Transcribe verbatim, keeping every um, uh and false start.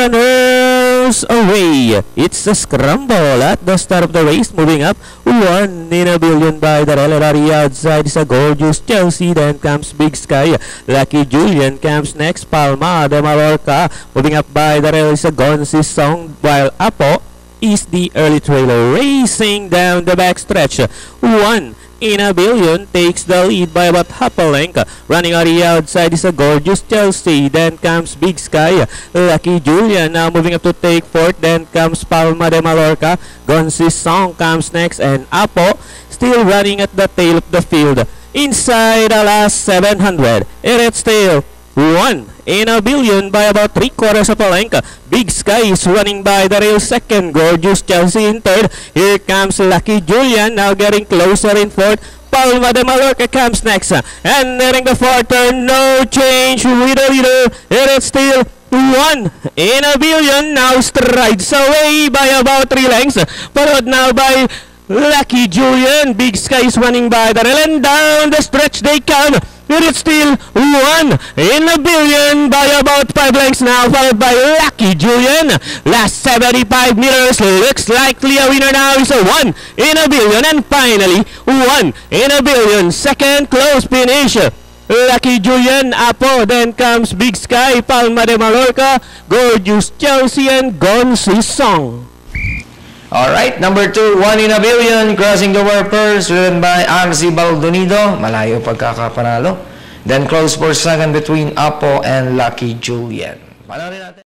runners away. It's a scramble at the start of the race. Moving up, one in a billion by the Rally outside is a gorgeous Chelsea. Then comes Big Sky. Lucky Julian comes next. Palma de Mallorca. Moving up by the rail is a Gonzi Song, while Apo is the early trailer racing down the backstretch. One in a billion takes the lead by about half a length. Running on the outside is a gorgeous Chelsea. Then comes Big Sky. Lucky Julian now moving up to take fourth. Then comes Palma de Mallorca. Gonzi Song comes next, and Apo still running at the tail of the field. Inside the last seven hundred, it is still one in a billion by about three quarters of a length. Big Sky is running by the rail second. Gorgeous Chelsea in third. Here comes Lucky Julian now getting closer in fourth. Palma de Mallorca comes next. And nearing the fourth turn, no change with the leader. It is still one in a billion. Now strides away by about three lengths. Followed now by Lucky Julian. Big Sky is running by the rail, and down the stretch they come. It is still one in a billion by about five lengths now, followed by Lucky Julian. Last seventy-five meters, looks likely a winner now is a one in a billion, and finally one in a billion. Second close finish, Lucky Julian, Apo, then comes Big Sky, Palma de Mallorca, Gorgeous Chelsea, and Gonzi Song. Alright, number two, one in a billion, crossing the wire first, driven by R C Baldonido. Malayo pagkakapanalo. Then close for second between Apo and Lucky Julian. Panoorin natin.